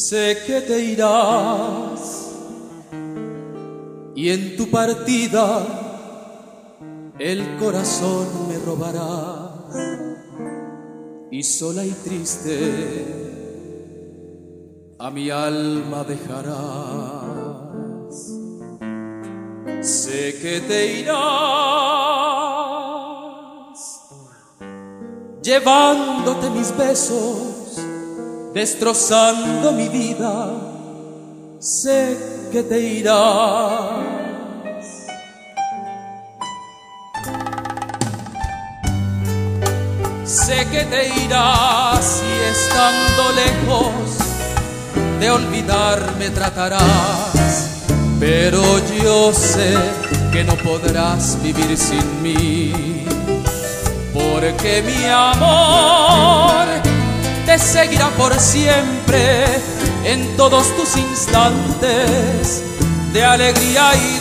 Sé que te irás y en tu partida el corazón me robarás y sola y triste a mi alma dejarás. Sé que te irás llevándote mis besos, destrozando mi vida. Sé que te irás. Sé que te irás y estando lejos de olvidarme tratarás, pero yo sé que no podrás vivir sin mí, porque mi amor te seguirá por siempre en todos tus instantes de alegría y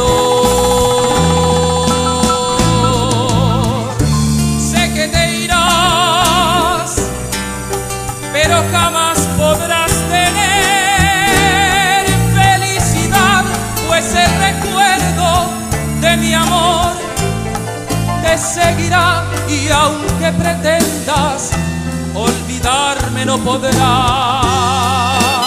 dolor. Sé que te irás, pero jamás podrás tener felicidad, pues el recuerdo de mi amor te seguirá y aunque pretendas olvidarme no podrás.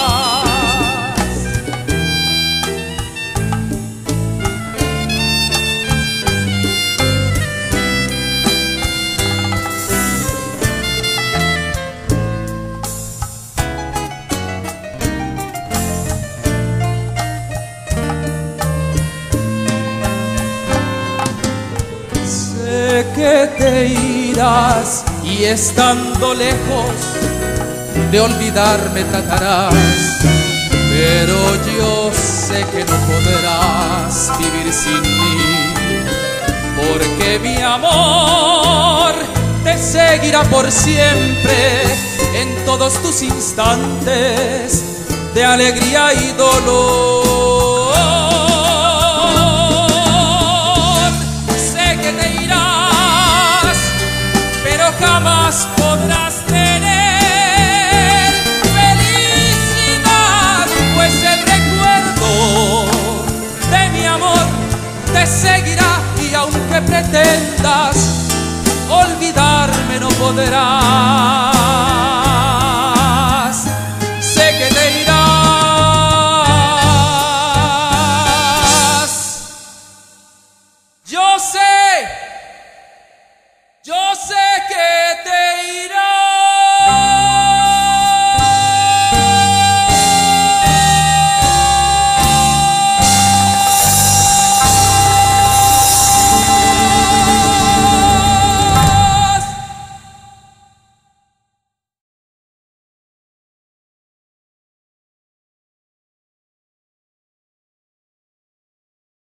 Sé que te irás y estando lejos de olvidarme tratarás, pero yo sé que no podrás vivir sin mí, porque mi amor te seguirá por siempre en todos tus instantes de alegría y dolor. Sé que te irás, pero jamás podrás tener felicidad, pues el recuerdo de mi amor te seguirá y aunque pretendas olvidarme no podrás.